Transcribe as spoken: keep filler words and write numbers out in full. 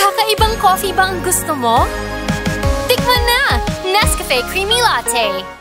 Kakaibang coffee ba ang gusto mo? Tikman na! Nescafe Creamy Latte!